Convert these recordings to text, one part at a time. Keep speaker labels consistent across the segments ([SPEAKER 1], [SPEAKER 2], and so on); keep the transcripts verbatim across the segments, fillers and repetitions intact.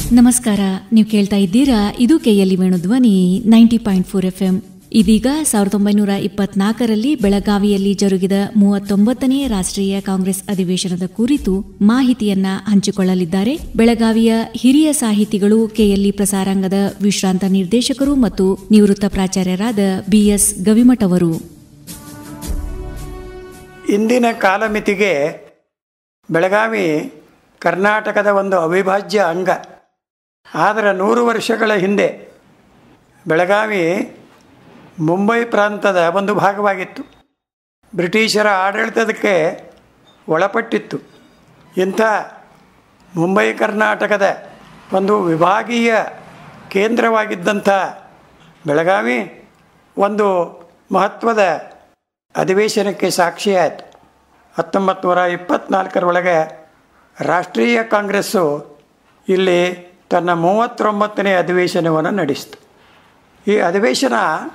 [SPEAKER 1] ನಮಸ್ಕಾರ. ನೀವು ಕೇಳ್ತಾ ಇದ್ದೀರಾ, ಇದು KLE Venudhwani ninety point four F M. ಇದೀಗ ಸಾವಿರದ ಒಂಬೈನೂರ ಇಪ್ಪತ್ನಾಲ್ಕರಲ್ಲಿ ಬೆಳಗಾವಿಯಲ್ಲಿ ಜರುಗಿದ ಮೂವತ್ತೊಂಬತ್ತನೇ ರಾಷ್ಟ್ರೀಯ ಕಾಂಗ್ರೆಸ್ ಅಧಿವೇಶನದ ಕುರಿತು ಮಾಹಿತಿಯನ್ನ ಹಂಚಿಕೊಳ್ಳಲಿದ್ದಾರೆ ಬೆಳಗಾವಿಯ ಹಿರಿಯ ಸಾಹಿತಿಗಳು, ಕೆಎಲ್ಇ ಪ್ರಸಾರಾಂಗದ ವಿಶ್ರಾಂತ ನಿರ್ದೇಶಕರು ಮತ್ತು ನಿವೃತ್ತ ಪ್ರಾಚಾರ್ಯರಾದ ಬಿಎಸ್ ಗವಿಮಠ್ ಅವರು.
[SPEAKER 2] ಇಂದಿನ ಕಾಲಮಿತಿಗೆ ಬೆಳಗಾವಿ ಕರ್ನಾಟಕದ ಒಂದು ಅವಿಭಾಜ್ಯ ಅಂಗ. ಆದರೆ ನೂರು ವರ್ಷಗಳ ಹಿಂದೆ ಬೆಳಗಾವಿ ಮುಂಬೈ ಪ್ರಾಂತದ ಒಂದು ಭಾಗವಾಗಿತ್ತು. ಬ್ರಿಟಿಷರ ಆಡಳಿತಕ್ಕೆ ಒಳಪಟ್ಟಿತ್ತು. ಇಂಥ ಮುಂಬೈ ಕರ್ನಾಟಕದ ಒಂದು ವಿಭಾಗೀಯ ಕೇಂದ್ರವಾಗಿದ್ದಂಥ ಬೆಳಗಾವಿ ಒಂದು ಮಹತ್ವದ ಅಧಿವೇಶನಕ್ಕೆ ಸಾಕ್ಷಿಯಾಯಿತು. ಹತ್ತೊಂಬತ್ತು ನೂರ ಇಪ್ಪತ್ತ್ನಾಲ್ಕರೊಳಗೆ ರಾಷ್ಟ್ರೀಯ ಕಾಂಗ್ರೆಸ್ಸು ಇಲ್ಲಿ ತನ್ನ ಮೂವತ್ತೊಂಬತ್ತನೇ ಅಧಿವೇಶನವನ್ನು ನಡೆಸಿತು. ಈ ಅಧಿವೇಶನ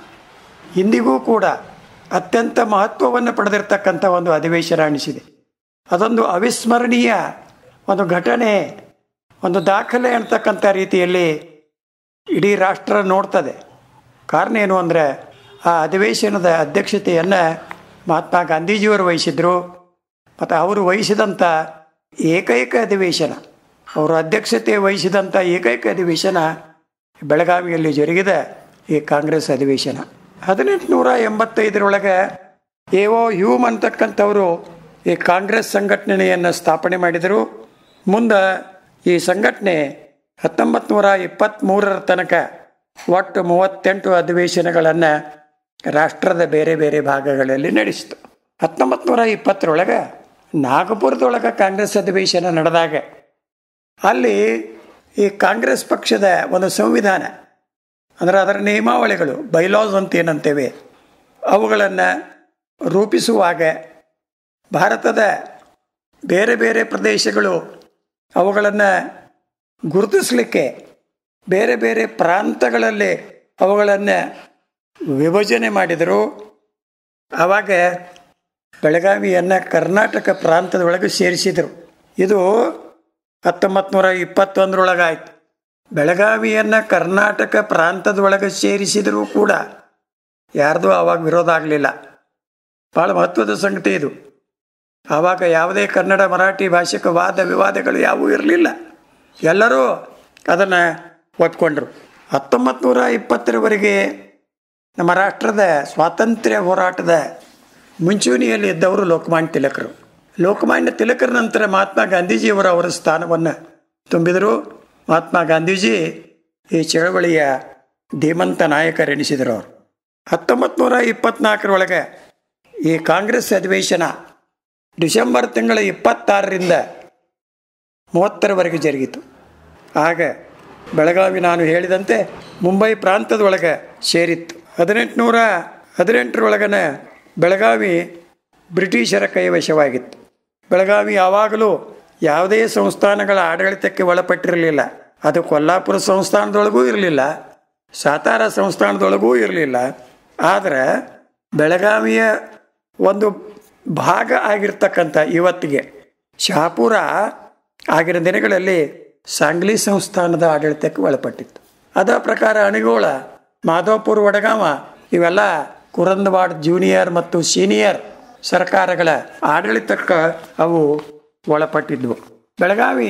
[SPEAKER 2] ಇಂದಿಗೂ ಕೂಡ ಅತ್ಯಂತ ಮಹತ್ವವನ್ನು ಪಡೆದಿರ್ತಕ್ಕಂಥ ಒಂದು ಅಧಿವೇಶನ ಅನಿಸಿದೆ. ಅದೊಂದು ಅವಿಸ್ಮರಣೀಯ ಒಂದು ಘಟನೆ, ಒಂದು ದಾಖಲೆ ಅಂತಕ್ಕಂಥ ರೀತಿಯಲ್ಲಿ ಇಡೀ ರಾಷ್ಟ್ರ ನೋಡ್ತದೆ. ಕಾರಣ ಏನು ಅಂದರೆ, ಆ ಅಧಿವೇಶನದ ಅಧ್ಯಕ್ಷತೆಯನ್ನು ಮಹಾತ್ಮ ಗಾಂಧೀಜಿಯವರು ವಹಿಸಿದರು. ಮತ್ತು ಅವರು ವಹಿಸಿದಂಥ ಏಕೈಕ ಅಧಿವೇಶನ, ಅವರು ಅಧ್ಯಕ್ಷತೆ ವಹಿಸಿದಂಥ ಏಕೈಕ ಅಧಿವೇಶನ ಬೆಳಗಾವಿಯಲ್ಲಿ ಜರುಗಿದ ಈ ಕಾಂಗ್ರೆಸ್ ಅಧಿವೇಶನ. ಹದಿನೆಂಟುನೂರ ಎಂಬತ್ತೈದರೊಳಗೆ ಎ ಓ ಹ್ಯೂಮ್ ಅಂತಕ್ಕಂಥವರು ಈ ಕಾಂಗ್ರೆಸ್ ಸಂಘಟನೆಯನ್ನು ಸ್ಥಾಪನೆ ಮಾಡಿದರು. ಮುಂದೆ ಈ ಸಂಘಟನೆ ಹತ್ತೊಂಬತ್ತು ನೂರ ಇಪ್ಪತ್ತ್ಮೂರರ ತನಕ ಒಟ್ಟು ಮೂವತ್ತೆಂಟು ಅಧಿವೇಶನಗಳನ್ನು ರಾಷ್ಟ್ರದ ಬೇರೆ ಬೇರೆ ಭಾಗಗಳಲ್ಲಿ ನಡೆಸಿತು. ಹತ್ತೊಂಬತ್ತು ನೂರ ಇಪ್ಪತ್ತರೊಳಗೆ ನಾಗಪುರದೊಳಗೆ ಕಾಂಗ್ರೆಸ್ ಅಧಿವೇಶನ ನಡೆದಾಗ ಅಲ್ಲಿ ಈ ಕಾಂಗ್ರೆಸ್ ಪಕ್ಷದ ಒಂದು ಸಂವಿಧಾನ, ಅಂದರೆ ಅದರ ನಿಯಮಾವಳಿಗಳು, ಬೈಲಾಸ್ ಅಂತ ಏನಂತೇವೆ, ಅವುಗಳನ್ನು ರೂಪಿಸುವಾಗ ಭಾರತದ ಬೇರೆ ಬೇರೆ ಪ್ರದೇಶಗಳು ಅವುಗಳನ್ನು ಗುರುತಿಸಲಿಕ್ಕೆ ಬೇರೆ ಬೇರೆ ಪ್ರಾಂತಗಳಲ್ಲಿ ಅವುಗಳನ್ನು ವಿಭಜನೆ ಮಾಡಿದರು. ಆವಾಗ ಬೆಳಗಾವಿಯನ್ನು ಕರ್ನಾಟಕ ಪ್ರಾಂತದೊಳಗೆ ಸೇರಿಸಿದರು. ಇದು ಹತ್ತೊಂಬತ್ತು ನೂರ ಇಪ್ಪತ್ತೊಂದರೊಳಗಾಯ್ತು. ಬೆಳಗಾವಿಯನ್ನು ಕರ್ನಾಟಕ ಪ್ರಾಂತದೊಳಗೆ ಸೇರಿಸಿದರೂ ಕೂಡ ಯಾರ್ದು ಆವಾಗ ವಿರೋಧ ಆಗಲಿಲ್ಲ. ಭಾಳ ಮಹತ್ವದ ಸಂಗತಿ ಇದು. ಆವಾಗ ಯಾವುದೇ ಕನ್ನಡ ಮರಾಠಿ ಭಾಷಿಕ ವಾದ ವಿವಾದಗಳು ಯಾವುವೂ ಇರಲಿಲ್ಲ. ಎಲ್ಲರೂ ಅದನ್ನು ಒಪ್ಕೊಂಡ್ರು. ಹತ್ತೊಂಬತ್ತು ನೂರ ಇಪ್ಪತ್ತರವರೆಗೆ ನಮ್ಮ ರಾಷ್ಟ್ರದ ಸ್ವಾತಂತ್ರ್ಯ ಹೋರಾಟದ ಮುಂಚೂಣಿಯಲ್ಲಿ ಇದ್ದವರು ಲೋಕಮಾನ್ಯ ತಿಲಕರು. ಲೋಕಮಾನ್ಯ ತಿಲಕರ ನಂತರ ಮಹಾತ್ಮ ಗಾಂಧೀಜಿಯವರು ಅವರ ಸ್ಥಾನವನ್ನು ತುಂಬಿದರು. ಮಹಾತ್ಮ ಗಾಂಧೀಜಿ ಈ ಚಳವಳಿಯ ಧೀಮಂತ ನಾಯಕರೆನಿಸಿದರು. ಅವರು ಹತ್ತೊಂಬತ್ತು ನೂರ ಇಪ್ಪತ್ತ್ನಾಲ್ಕರೊಳಗೆ ಈ ಕಾಂಗ್ರೆಸ್ ಅಧಿವೇಶನ ಡಿಸೆಂಬರ್ ತಿಂಗಳ ಇಪ್ಪತ್ತಾರರಿಂದ ಮೂವತ್ತರವರೆಗೆ ಜರುಗಿತು. ಆಗ ಬೆಳಗಾವಿ ನಾನು ಹೇಳಿದಂತೆ ಮುಂಬೈ ಪ್ರಾಂತದೊಳಗೆ ಸೇರಿತ್ತು. ಹದಿನೆಂಟುನೂರ ಹದಿನೆಂಟರೊಳಗನೆ ಬೆಳಗಾವಿ ಬ್ರಿಟಿಷರ ಕೈವಶವಾಗಿತ್ತು. ಬೆಳಗಾವಿ ಯಾವಾಗಲೂ ಯಾವುದೇ ಸಂಸ್ಥಾನಗಳ ಆಡಳಿತಕ್ಕೆ ಒಳಪಟ್ಟಿರಲಿಲ್ಲ. ಅದು ಕೊಲ್ಲಾಪುರ ಸಂಸ್ಥಾನದೊಳಗೂ ಇರಲಿಲ್ಲ, ಸಾತಾರ ಸಂಸ್ಥಾನದೊಳಗೂ ಇರಲಿಲ್ಲ. ಆದರೆ ಬೆಳಗಾವಿಯ ಒಂದು ಭಾಗ ಆಗಿರ್ತಕ್ಕಂಥ ಇವತ್ತಿಗೆ ಶಹಾಪುರ ಆಗಿನ ದಿನಗಳಲ್ಲಿ ಸಾಂಗ್ಲಿ ಸಂಸ್ಥಾನದ ಆಡಳಿತಕ್ಕೆ ಒಳಪಟ್ಟಿತ್ತು. ಅದ ಪ್ರಕಾರ ಅಣಿಗೋಳ, ಮಾಧವಪುರ, ವಡಗಾವ ಇವೆಲ್ಲ ಕುರಂದವಾಡ್ ಜೂನಿಯರ್ ಮತ್ತು ಸೀನಿಯರ್ ಸರ್ಕಾರಗಳ ಆಡಳಿತಕ್ಕೆ ಅವು ಒಳಪಟ್ಟಿದ್ವು. ಬೆಳಗಾವಿ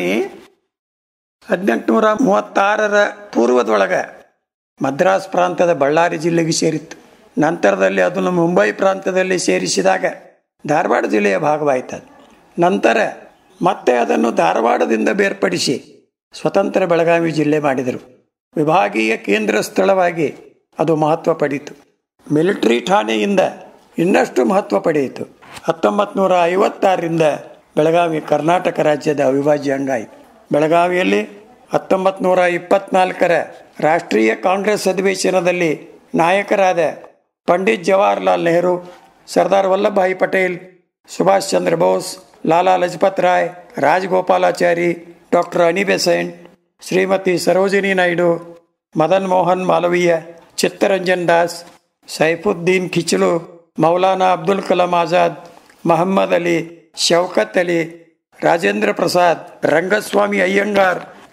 [SPEAKER 2] ಹದಿನೆಂಟುನೂರ ಮೂವತ್ತಾರರ ಪೂರ್ವದೊಳಗೆ ಮದ್ರಾಸ್ ಪ್ರಾಂತದ ಬಳ್ಳಾರಿ ಜಿಲ್ಲೆಗೆ ಸೇರಿತ್ತು. ನಂತರದಲ್ಲಿ ಅದನ್ನು ಮುಂಬೈ ಪ್ರಾಂತದಲ್ಲಿ ಸೇರಿಸಿದಾಗ ಧಾರವಾಡ ಜಿಲ್ಲೆಯ ಭಾಗವಾಯಿತು. ನಂತರ ಮತ್ತೆ ಅದನ್ನು ಧಾರವಾಡದಿಂದ ಬೇರ್ಪಡಿಸಿ ಸ್ವತಂತ್ರ ಬೆಳಗಾವಿ ಜಿಲ್ಲೆ ಮಾಡಿದರು. ವಿಭಾಗೀಯ ಕೇಂದ್ರ ಸ್ಥಳವಾಗಿ ಅದು ಮಹತ್ವ ಪಡೆಯಿತು. ಮಿಲಿಟರಿ ಠಾಣೆಯಿಂದ ಇನ್ನಷ್ಟು ಮಹತ್ವ ಪಡೆಯಿತು. ಹತ್ತೊಂಬತ್ತು ನೂರ ಐವತ್ತಾರರಿಂದ ಬೆಳಗಾವಿ ಕರ್ನಾಟಕ ರಾಜ್ಯದ ಅವಿಭಾಜ್ಯ ಅಂಗ ಆಯಿತು. ಬೆಳಗಾವಿಯಲ್ಲಿ ಹತ್ತೊಂಬತ್ತು ನೂರ ಇಪ್ಪತ್ತ್ನಾಲ್ಕರ ರಾಷ್ಟ್ರೀಯ ಕಾಂಗ್ರೆಸ್ ಅಧಿವೇಶನದಲ್ಲಿ ನಾಯಕರಾದ Pandit Jawaharlal Nehru, Sardar Vallabhbhai Patel, Subhash Chandra Bose, Lala Lajpat Rai, Rajagopalachari, doctor Annie Besant, Shrimati Sarojini Naidu, Madan Mohan Malaviya, Chittaranjan Das, Saifuddin Kitchlew, Maulana Abdul Kalam Azad, Mohammed Ali, Shaukat Ali, Rajendra Prasad, Rangaswami Iyengar,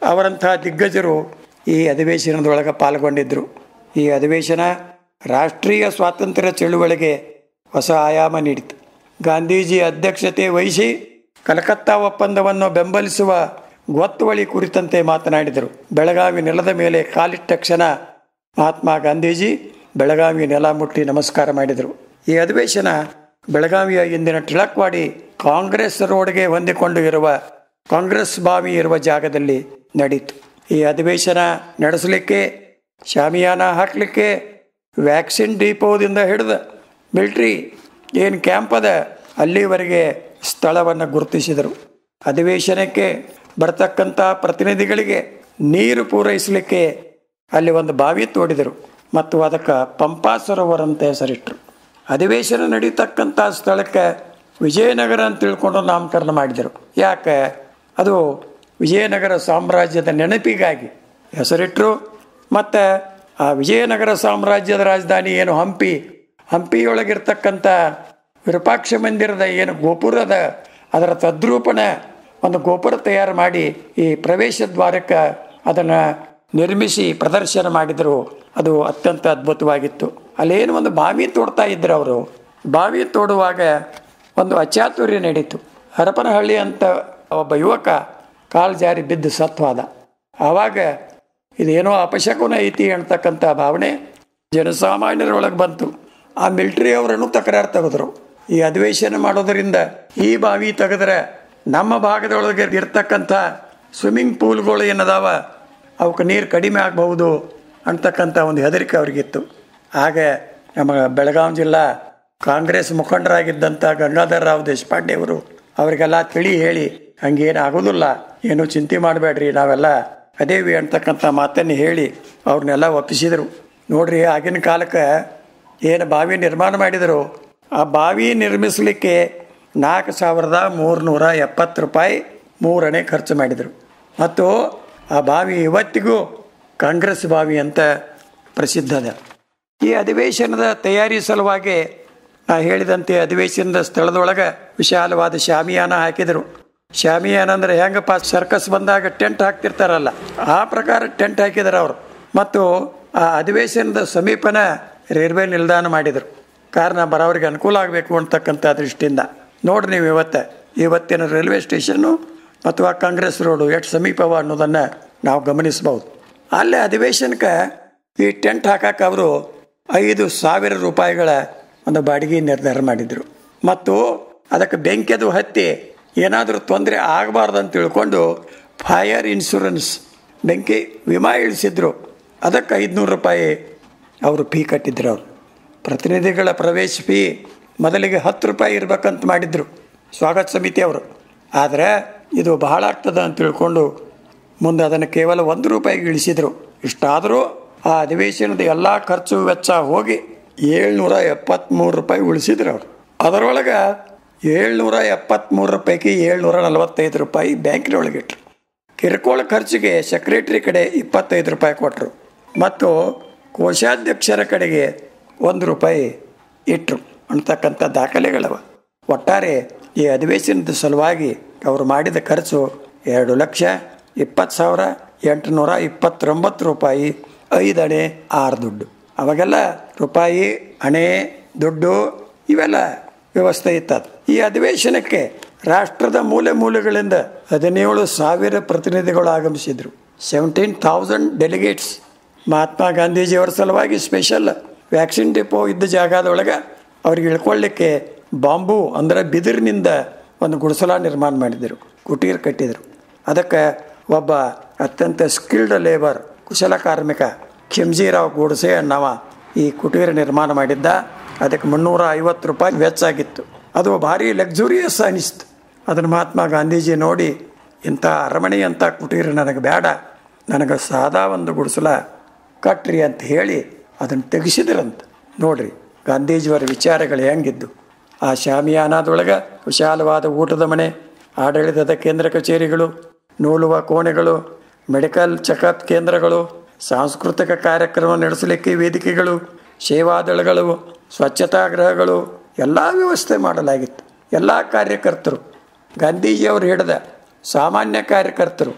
[SPEAKER 2] ಅವರಂಥ ದಿಗ್ಗಜರು ಈ ಅಧಿವೇಶನದೊಳಗೆ ಪಾಲ್ಗೊಂಡಿದ್ದರು. ಈ ಅಧಿವೇಶನ ರಾಷ್ಟ್ರೀಯ ಸ್ವಾತಂತ್ರ್ಯ ಚಳುವಳಿಗೆ ಹೊಸ ಆಯಾಮ ನೀಡಿತು. ಗಾಂಧೀಜಿ ಅಧ್ಯಕ್ಷತೆ ವಹಿಸಿ ಕಲಕತ್ತಾ ಒಪ್ಪಂದವನ್ನು ಬೆಂಬಲಿಸುವ ಗೊತ್ತುವಳಿ ಕುರಿತಂತೆ ಮಾತನಾಡಿದರು. ಬೆಳಗಾವಿ ನೆಲದ ಮೇಲೆ ಕಾಲಿಟ್ಟ ಕ್ಷಣ ಮಹಾತ್ಮ ಗಾಂಧೀಜಿ ಬೆಳಗಾವಿ ನೆಲ ಮುಟ್ಟಿ ನಮಸ್ಕಾರ ಮಾಡಿದರು. ಈ ಅಧಿವೇಶನ ಬೆಳಗಾವಿಯ ಇಂದಿನ ಟಿಳಕ್ವಾಡಿ ಕಾಂಗ್ರೆಸ್ ರೋಡ್ಗೆ ಹೊಂದಿಕೊಂಡು ಇರುವ ಕಾಂಗ್ರೆಸ್ ಬಾವಿ ಇರುವ ಜಾಗದಲ್ಲಿ ನಡೀತು. ಈ ಅಧಿವೇಶನ ನಡೆಸಲಿಕ್ಕೆ, ಶಾಮಿಯಾನ ಹಾಕಲಿಕ್ಕೆ ವ್ಯಾಕ್ಸಿನ್ ಡಿಪೋದಿಂದ ಹಿಡಿದು ಮಿಲ್ಟ್ರಿ ಏನು ಕ್ಯಾಂಪ್ ಅದ ಅಲ್ಲಿವರೆಗೆ ಸ್ಥಳವನ್ನು ಗುರುತಿಸಿದರು. ಅಧಿವೇಶನಕ್ಕೆ ಬರ್ತಕ್ಕಂಥ ಪ್ರತಿನಿಧಿಗಳಿಗೆ ನೀರು ಪೂರೈಸಲಿಕ್ಕೆ ಅಲ್ಲಿ ಒಂದು ಬಾವಿ ತೋಡಿದರು ಮತ್ತು ಅದಕ್ಕೆ ಪಂಪಾ ಸರೋವರ ಅಂತ ಹೆಸರಿಟ್ಟರು. ಅಧಿವೇಶನ ನಡೀತಕ್ಕಂಥ ಸ್ಥಳಕ್ಕೆ ವಿಜಯನಗರ ಅಂತ ತಿಳ್ಕೊಂಡು ನಾಮಕರಣ ಮಾಡಿದರು. ಯಾಕೆ? ಅದು ವಿಜಯನಗರ ಸಾಮ್ರಾಜ್ಯದ ನೆನಪಿಗಾಗಿ ಹೆಸರಿಟ್ಟರು. ಮತ್ತು ಆ ವಿಜಯನಗರ ಸಾಮ್ರಾಜ್ಯದ ರಾಜಧಾನಿ ಏನು ಹಂಪಿ, ಹಂಪಿಯೊಳಗಿರ್ತಕ್ಕಂಥ ವಿರೂಪಾಕ್ಷ ಮಂದಿರದ ಏನು ಗೋಪುರದ ಅದರ ತದ್ರೂಪಣ ಒಂದು ಗೋಪುರ ತಯಾರು ಮಾಡಿ ಈ ಪ್ರವೇಶ ದ್ವಾರಕ್ಕೆ ಅದನ್ನು ನಿರ್ಮಿಸಿ ಪ್ರದರ್ಶನ ಮಾಡಿದರು. ಅದು ಅತ್ಯಂತ ಅದ್ಭುತವಾಗಿತ್ತು. ಅಲ್ಲೇನು ಒಂದು ಬಾವಿ ತೋಡ್ತಾ ಇದ್ರು ಅವರು. ಬಾವಿ ತೋಡುವಾಗ ಒಂದು ಅಚಾತುರ್ಯ ನಡೀತು. ಹರಪನಹಳ್ಳಿ ಅಂತ ಒಬ್ಬ ಯುವಕ ಕಾಲು ಜಾರಿ ಬಿದ್ದು ಸತ್ವಾದ. ಆವಾಗ ಇದೇನೋ ಅಪಶಕುನ ಐತಿ ಅಂತಕ್ಕಂಥ ಭಾವನೆ ಜನಸಾಮಾನ್ಯರೊಳಗೆ ಬಂತು. ಆ ಮಿಲಿಟರಿ ಅವರನ್ನು ತಕರಾರು ತೆಗೆದ್ರು. ಈ ಅಧಿವೇಶನ ಮಾಡೋದರಿಂದ ಈ ಬಾವಿ ತೆಗೆದ್ರೆ ನಮ್ಮ ಭಾಗದೊಳಗೆ ಇರ್ತಕ್ಕಂಥ ಸ್ವಿಮ್ಮಿಂಗ್ ಪೂಲ್ಗಳು ಏನದಾವ ಅವಕ್ಕೆ ನೀರು ಕಡಿಮೆ ಆಗಬಹುದು ಅಂತಕ್ಕಂಥ ಒಂದು ಹೆದರಿಕೆ ಅವ್ರಿಗಿತ್ತು. ಆಗ ನಮ್ಮ ಬೆಳಗಾವಿ ಜಿಲ್ಲಾ ಕಾಂಗ್ರೆಸ್ ಮುಖಂಡರಾಗಿದ್ದಂಥ ಗಂಗಾಧರ ರಾವ್ ದೇಶಪಾಂಡೆ ಅವರು ಅವರಿಗೆಲ್ಲ ತಿಳಿ ಹೇಳಿ ಹಂಗೇನು ಆಗೋದಿಲ್ಲ, ಏನು ಚಿಂತೆ ಮಾಡಬೇಡ್ರಿ, ನಾವೆಲ್ಲ ಅದೇವಿ ಅಂತಕ್ಕಂಥ ಮಾತನ್ನು ಹೇಳಿ ಅವ್ರನ್ನೆಲ್ಲ ಒಪ್ಪಿಸಿದರು. ನೋಡ್ರಿ, ಆಗಿನ ಕಾಲಕ್ಕೆ ಏನು ಬಾವಿ ನಿರ್ಮಾಣ ಮಾಡಿದರು, ಆ ಬಾವಿ ನಿರ್ಮಿಸಲಿಕ್ಕೆ ನಾಲ್ಕು ಸಾವಿರದ ಮೂರುನೂರ ಎಪ್ಪತ್ತು ರೂಪಾಯಿ ಮೂರನೇ ಖರ್ಚು ಮಾಡಿದರು. ಮತ್ತು ಆ ಬಾವಿ ಇವತ್ತಿಗೂ ಕಾಂಗ್ರೆಸ್ ಬಾವಿ ಅಂತ ಪ್ರಸಿದ್ಧ ಅದ. ಈ ಅಧಿವೇಶನದ ತಯಾರಿ ಸಲುವಾಗಿ ನಾ ಹೇಳಿದಂತೆ ಅಧಿವೇಶನದ ಸ್ಥಳದೊಳಗೆ ವಿಶಾಲವಾದ ಶಾಮಿಯಾನ ಹಾಕಿದರು. ಶಾಮಿಯಾನ ಅಂದರೆ ಹೆಂಗಪ್ಪ ಸರ್ಕಸ್ ಬಂದಾಗ ಟೆಂಟ್ ಹಾಕ್ತಿರ್ತಾರಲ್ಲ ಆ ಪ್ರಕಾರ ಟೆಂಟ್ ಹಾಕಿದರು ಅವರು. ಮತ್ತು ಆ ಅಧಿವೇಶನದ ಸಮೀಪನ ರೈಲ್ವೆ ನಿಲ್ದಾಣ ಮಾಡಿದರು. ಕಾರಣ ಬರೋರಿಗೆ ಅನುಕೂಲ ಆಗಬೇಕು ಅಂತಕ್ಕಂಥ ದೃಷ್ಟಿಯಿಂದ. ನೋಡ್ರಿ ನೀವು ಇವತ್ತು ಇವತ್ತಿನ ರೈಲ್ವೆ ಸ್ಟೇಷನ್ನು ಮತ್ತು ಆ ಕಾಂಗ್ರೆಸ್ ರೋಡು ಎಷ್ಟು ಸಮೀಪವ ಅನ್ನೋದನ್ನು ನಾವು ಗಮನಿಸ್ಬೋದು. ಅಲ್ಲೇ ಅಧಿವೇಶನಕ್ಕೆ ಈ ಟೆಂಟ್ ಹಾಕಕ್ಕೆ ಅವರು ಐದು ಸಾವಿರ ರೂಪಾಯಿಗಳ ಒಂದು ಬಾಡಿಗೆ ನಿರ್ಧಾರ ಮಾಡಿದರು. ಮತ್ತು ಅದಕ್ಕೆ ಬೆಂಕಿಯದು ಹತ್ತಿ ಏನಾದರೂ ತೊಂದರೆ ಆಗಬಾರ್ದು ಅಂತ ತಿಳ್ಕೊಂಡು ಫೈರ್ ಇನ್ಶೂರೆನ್ಸ್ ಬೆಂಕಿ ವಿಮಾ ಇಳಿಸಿದ್ರು. ಅದಕ್ಕೆ ಐದುನೂರು ರೂಪಾಯಿ ಅವರು ಫೀ ಕಟ್ಟಿದ್ರು. ಅವರು ಪ್ರತಿನಿಧಿಗಳ ಪ್ರವೇಶ ಫೀ ಮೊದಲಿಗೆ ಹತ್ತು ರೂಪಾಯಿ ಇರ್ಬೇಕಂತ ಮಾಡಿದರು ಸ್ವಾಗತ ಸಮಿತಿಯವರು. ಆದರೆ ಇದು ಬಹಳ ಆಗ್ತದೆ ಅಂತ ತಿಳ್ಕೊಂಡು ಮುಂದೆ ಅದನ್ನು ಕೇವಲ ಒಂದು ರೂಪಾಯಿಗೆ ಇಳಿಸಿದರು. ಇಷ್ಟಾದರೂ ಆ ಅಧಿವೇಶನದ ಎಲ್ಲ ಖರ್ಚು ವೆಚ್ಚ ಹೋಗಿ ಏಳ್ನೂರ ಎಪ್ಪತ್ತ್ಮೂರು ರೂಪಾಯಿ ಉಳಿಸಿದ್ರು ಅವರು. ಅದರೊಳಗೆ ಏಳ್ನೂರ ಎಪ್ಪತ್ತ್ಮೂರರ ಪೈಕಿ ಏಳ್ನೂರ ನಲವತ್ತೈದು ರೂಪಾಯಿ ಬ್ಯಾಂಕಿನೊಳಗೆ ಇಟ್ಟರು. ಕಿರುಕುಳ ಖರ್ಚಿಗೆ ಸೆಕ್ರೆಟರಿ ಕಡೆ ಇಪ್ಪತ್ತೈದು ರೂಪಾಯಿ ಕೊಟ್ಟರು ಮತ್ತು ಕೋಶಾಧ್ಯಕ್ಷರ ಕಡೆಗೆ ಒಂದು ರೂಪಾಯಿ ಇಟ್ಟರು ಅಂತಕ್ಕಂಥ ದಾಖಲೆಗಳವ. ಒಟ್ಟಾರೆ ಈ ಅಧಿವೇಶನದ ಸಲುವಾಗಿ ಅವರು ಮಾಡಿದ ಖರ್ಚು ಎರಡು ಲಕ್ಷ ಇಪ್ಪತ್ತು ಸಾವಿರ ಎಂಟುನೂರ ಇಪ್ಪತ್ತೊಂಬತ್ತು ರೂಪಾಯಿ ಐದು ಅಣೆ ಆರು ದುಡ್ಡು. ಅವಾಗೆಲ್ಲ ರೂಪಾಯಿ ಅಣೆ ದುಡ್ಡು ಇವೆಲ್ಲ ವ್ಯವಸ್ಥೆ ಇತ್ತದು. ಈ ಅಧಿವೇಶನಕ್ಕೆ ರಾಷ್ಟ್ರದ ಮೂಲೆ ಮೂಲೆಗಳಿಂದ ಹದಿನೇಳು ಸಾವಿರ ಪ್ರತಿನಿಧಿಗಳು ಆಗಮಿಸಿದರು. Seventeen thousand delegates. ಮಹಾತ್ಮ ಗಾಂಧೀಜಿಯವರ ಸಲುವಾಗಿ ಸ್ಪೆಷಲ್ ವ್ಯಾಕ್ಸಿನ್ ಡಿಪೋ ಇದ್ದ ಜಾಗದೊಳಗೆ ಅವ್ರಿಗೆ ಇಳ್ಕೊಳ್ಳಿಕ್ಕೆ ಬಾಂಬು ಅಂದರೆ ಬಿದಿರಿನಿಂದ ಒಂದು ಗುಡಿಸಲ ನಿರ್ಮಾಣ ಮಾಡಿದರು, ಕುಟೀರ ಕಟ್ಟಿದರು. ಅದಕ್ಕೆ ಒಬ್ಬ ಅತ್ಯಂತ ಸ್ಕಿಲ್ಡ್ ಲೇಬರ್ ಕುಶಲ ಕಾರ್ಮಿಕ ಖಿಮ್ಜಿರಾವ್ ಗೋಡ್ಸೆ ಅನ್ನವ ಈ ಕುಟೀರ ನಿರ್ಮಾಣ ಮಾಡಿದ್ದ. ಅದಕ್ಕೆ ಮುನ್ನೂರ ಐವತ್ತು ರೂಪಾಯಿ ವೆಚ್ಚ ಆಗಿತ್ತು. ಅದು ಭಾರಿ ಲಕ್ಸುರಿಯಸ್ ಅನಿಸ್ತು. ಅದನ್ನು ಮಹಾತ್ಮ ಗಾಂಧೀಜಿ ನೋಡಿ ಇಂಥ ಅರಮನೆ ಅಂತ ಕುಟೀರ ನನಗೆ ಬೇಡ, ನನಗೆ ಸಾದಾ ಒಂದು ಗುಡಿಸಲ ಕಟ್ರಿ ಅಂತ ಹೇಳಿ ಅದನ್ನು ತೆಗೆಸಿದ್ರಂತ. ನೋಡ್ರಿ ಗಾಂಧೀಜಿಯವರ ವಿಚಾರಗಳು ಹೆಂಗಿದ್ದು. ಆ ಶಾಮಿಯಾನದೊಳಗೆ ವಿಶಾಲವಾದ ಊಟದ ಮನೆ, ಆಡಳಿತದ ಕೇಂದ್ರ ಕಚೇರಿಗಳು, ನೂಲುವ ಕೋಣೆಗಳು, ಮೆಡಿಕಲ್ ಚೆಕಪ್ ಕೇಂದ್ರಗಳು, ಸಾಂಸ್ಕೃತಿಕ ಕಾರ್ಯಕ್ರಮ ನಡೆಸಲಿಕ್ಕೆ ವೇದಿಕೆಗಳು, ಸೇವಾದಳಗಳು, ಸ್ವಚ್ಛತಾ ಗೃಹಗಳು ಎಲ್ಲ ವ್ಯವಸ್ಥೆ ಮಾಡಲಾಗಿತ್ತು. ಎಲ್ಲ ಕಾರ್ಯಕರ್ತರು, ಗಾಂಧೀಜಿಯವರು ಹಿಡಿದ ಸಾಮಾನ್ಯ ಕಾರ್ಯಕರ್ತರು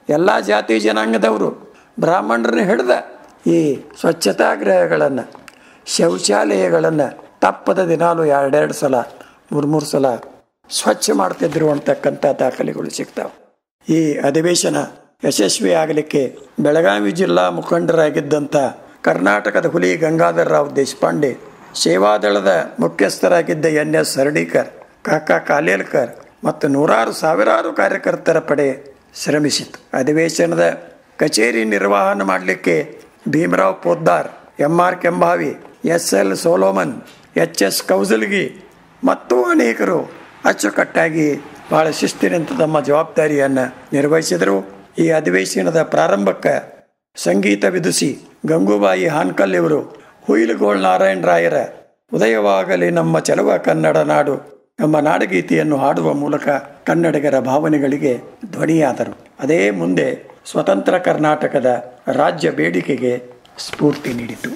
[SPEAKER 2] ಎಲ್ಲ ಜಾತಿ ಜನಾಂಗದವರು ಬ್ರಾಹ್ಮಣರನ್ನ ಹಿಡ್ದ ಈ ಸ್ವಚ್ಛತಾಗೃಹಗಳನ್ನು ಶೌಚಾಲಯಗಳನ್ನು ತಪ್ಪದ ದಿನಾಲು ಎರಡೆರಡು ಸಲ ಮೂರು ಮೂರು ಸಲ ಸ್ವಚ್ಛ ಮಾಡ್ತಿದ್ರು ಅಂತಕ್ಕಂಥ ದಾಖಲೆಗಳು ಸಿಗ್ತಾವೆ. ಈ ಅಧಿವೇಶನ ಯಶಸ್ವಿ ಆಗಲಿಕ್ಕೆ ಬೆಳಗಾವಿ ಜಿಲ್ಲಾ ಮುಖಂಡರಾಗಿದ್ದಂಥ ಕರ್ನಾಟಕದ ಹುಲಿ ಗಂಗಾಧರ ರಾವ್ ದೇಶಪಾಂಡೆ, ಸೇವಾದಳದ ಮುಖ್ಯಸ್ಥರಾಗಿದ್ದ ಎನ್ ಎಸ್ ಹರ್ಡೀಕರ್, ಕಾಕಾ ಕಾಲೇಲ್ಕರ್ ಮತ್ತು ನೂರಾರು ಸಾವಿರಾರು ಕಾರ್ಯಕರ್ತರ ಪಡೆ ಶ್ರಮಿಸಿತು. ಅಧಿವೇಶನದ ಕಚೇರಿ ನಿರ್ವಹಣೆ ಮಾಡಲಿಕ್ಕೆ Bhimrao Poddar, M R Kembhavi, S L Solomon, H S Kaujalgi ಮತ್ತು ಅನೇಕರು ಅಚ್ಚುಕಟ್ಟಾಗಿ ಬಹಳ ಶಿಸ್ತಿನಿಂದ ತಮ್ಮ ಜವಾಬ್ದಾರಿಯನ್ನು ನಿರ್ವಹಿಸಿದರು. ಈ ಅಧಿವೇಶನದ ಪ್ರಾರಂಭಕ್ಕೆ ಸಂಗೀತ ವಿದುಷಿ ಗಂಗೂಬಾಯಿ ಹಾನ್ಕಲ್ ಇವರು ಹುಯಿಲುಗೋಳ್ ನಾರಾಯಣ ರಾಯರ ಉದಯವಾಗಲಿ ನಮ್ಮ ಚೆಲುವ ಕನ್ನಡ ನಾಡು ಎಂಬ ನಾಡಗೀತೆಯನ್ನು ಹಾಡುವ ಮೂಲಕ ಕನ್ನಡಿಗರ ಭಾವನೆಗಳಿಗೆ ಧ್ವನಿಯಾದರು. ಅದೇ ಮುಂದೆ ಸ್ವತಂತ್ರ ಕರ್ನಾಟಕದ ರಾಜ್ಯ ಬೇಡಿಕೆಗೆ ಸ್ಫೂರ್ತಿ ನೀಡಿತು.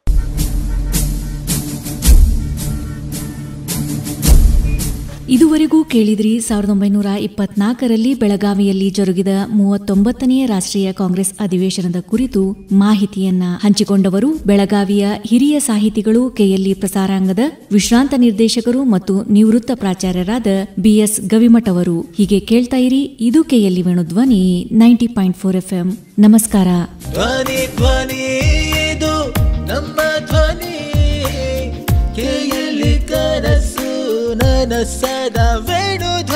[SPEAKER 1] ಇದುವರೆಗೂ ಕೇಳಿದ್ರಿ ಸಾವಿರದ ಒಂಬೈನೂರ ಇಪ್ಪತ್ನಾಲ್ಕರಲ್ಲಿ ಬೆಳಗಾವಿಯಲ್ಲಿ ಜರುಗಿದ ಮೂವತ್ತೊಂಬತ್ತನೆಯ ರಾಷ್ಟ್ರೀಯ ಕಾಂಗ್ರೆಸ್ ಅಧಿವೇಶನದ ಕುರಿತು ಮಾಹಿತಿಯನ್ನ ಹಂಚಿಕೊಂಡವರು ಬೆಳಗಾವಿಯ ಹಿರಿಯ ಸಾಹಿತಿಗಳು, ಕೆಎಲ್ಇ ಪ್ರಸಾರಾಂಗದ ವಿಶ್ರಾಂತ ನಿರ್ದೇಶಕರು ಮತ್ತು ನಿವೃತ್ತ ಪ್ರಾಚಾರ್ಯರಾದ ಬಿಎಸ್ ಗವಿಮಠ ಅವರು. ಹೀಗೆ ಕೇಳ್ತಾ ಇರಿ, ಇದು KLE Venu Dhwani ninety point four F M. ನಮಸ್ಕಾರ.
[SPEAKER 3] ಧ್ವನಿ ಧ್ವನಿ ಇದು ನಮ್ಮ ಧ್ವನಿ, ಕೆಎಲ್ಇ ಕನಸು ನನಸದ ವೇಣು ಧ್ವನಿ.